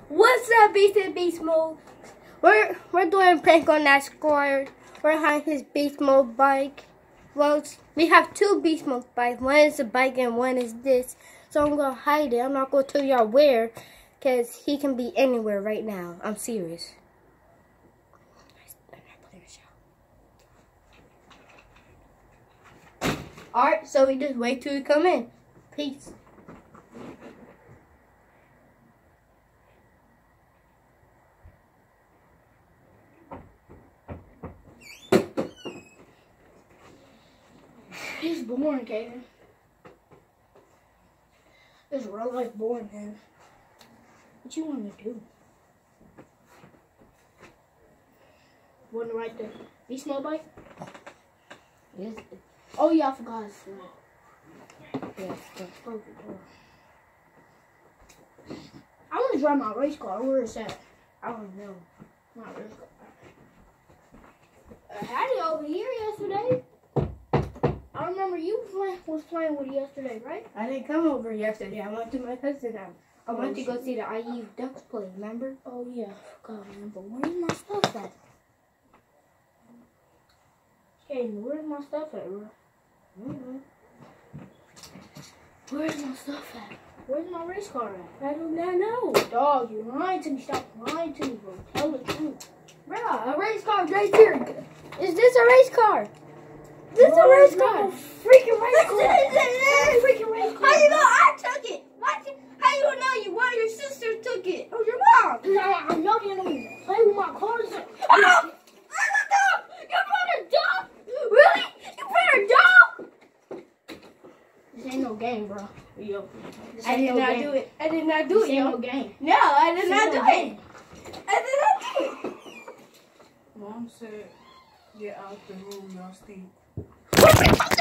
What's up, Beast and Beast Mode? We're doing a prank on that Esquire. We're hiding his Beast Mode bike. Well, we have two Beast Mode bikes. One is a bike and one is this. So I'm gonna hide it. I'm not gonna tell y'all where, cause he can be anywhere right now. I'm serious. Alright, so we just wait till he come in. Peace. He's boring, Kaden. It's real life boring, man. What you want to do? Want to ride the Beast Mode bike? Yes. Oh yeah, I forgot his flag. Yes, that's perfect. I want to drive my race car. Where is that? I don't know. My race car. I had it over here yesterday. I remember you was playing with it yesterday, right? I didn't come over yesterday. I went to my cousin's house. I went to go see the IU Ducks play, remember? Oh yeah, I forgot, remember. Where's my stuff at? Hey, where's my stuff at, bro? Where's my stuff at? Where's my race car at? I do not know. Dog, you're lying to me. Stop lying to me, bro. Tell the truth. Bro, a race car right here. Is this a race car? This is a race car. Freaking race car. Freaking race car. How you know I took it? How you know you? Why your sister took it? Oh, your mom. I know you don't play with my cars. Oh! You brought a dog? Really? You brought a dog? This ain't no game, bro. Yo, I did not do it. I did not do it, yo. This ain't no game. No, I did not do it. I did not do it. Mom said, get out the room, y'all stink.